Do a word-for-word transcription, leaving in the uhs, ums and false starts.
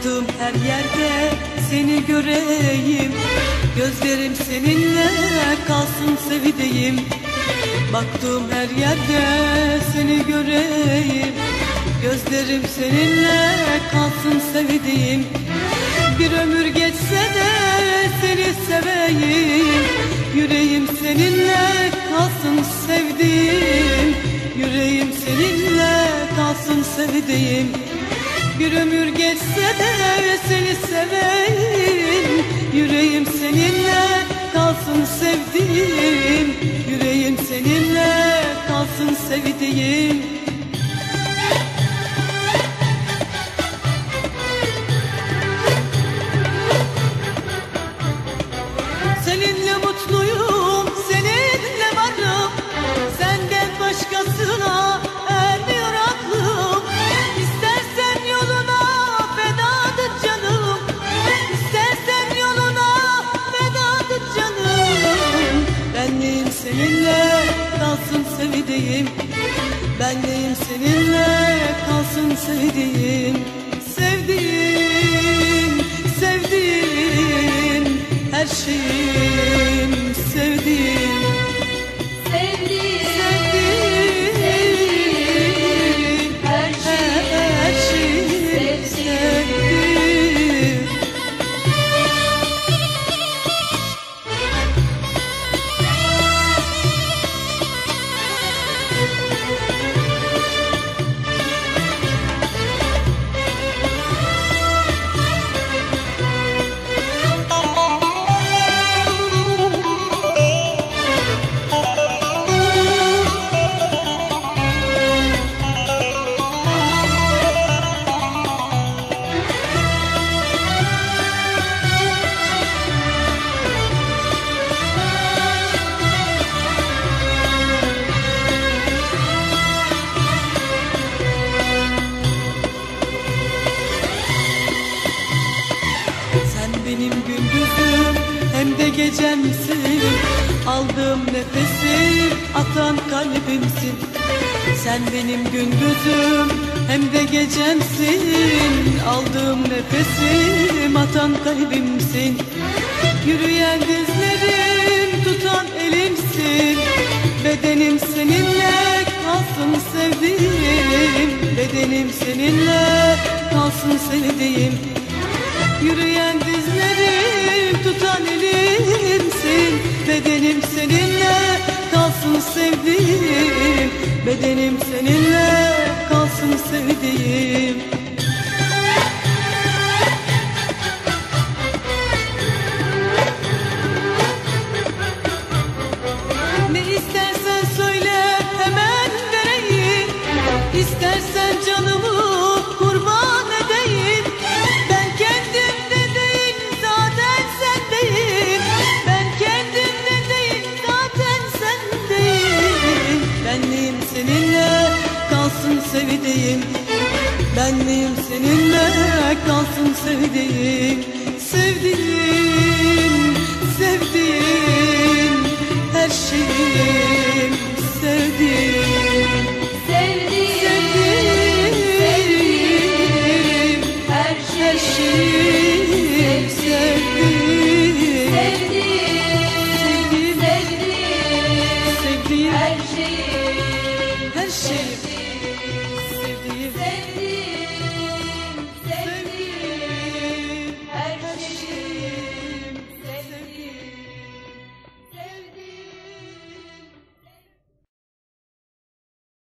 Baktığım her yerde seni göreyim, gözlerim seninle kalsın sevdiğim. Baktığım her yerde seni göreyim, gözlerim seninle kalsın sevdiğim. Bir ömür geçse de seni seveyim, yüreğim seninle kalsın sevdiğim. Yüreğim seninle kalsın sevdiğim. Bir ömür geçse de seni seveyim, yüreğim seninle kalsın sevdiğim. Yüreğim seninle kalsın sevdiğim. Seninle mutluyum, seninle varım, senden başkasına ermiyor aklım. İstersen yoluna fedadır canım, İstersen yoluna fedadır canım. Benliğim seninle kalsın sevdiğim, benliğim seninle kalsın sevdiğim. Sevdiğim, sevdiğim, her şeyim sevdiğim. Sevdiğim, Sevdiğim, sevdiğim, her şeyim, her şeyim sevdiğim. Benim gündüzüm hem de gecemsin, aldığım nefesim atan kalbimsin. Sen benim gündüzüm hem de gecemsin, aldığım nefesim atan kalbimsin. Yürüyen dizlerim, tutan elimsin, bedenim seninle kalsın sevdiğim. Bedenim seninle kalsın sevdiğim. Yürüyen dizlerim, tutan elimsin, bedenim seninle kalsın sevdiğim. Bedenim seninle kalsın sevdiğim. Ne istersen söyle hemen vereyim, İstersen canımı kurban edeyim. Ben kendimde değil zaten sendeyim, Ben kendimde değil zaten sendeyim. Benliğim seninle kalsın sevdiğim, benliğim seninle kalsın sevdiğim. Sevdiğim, sevdiğim,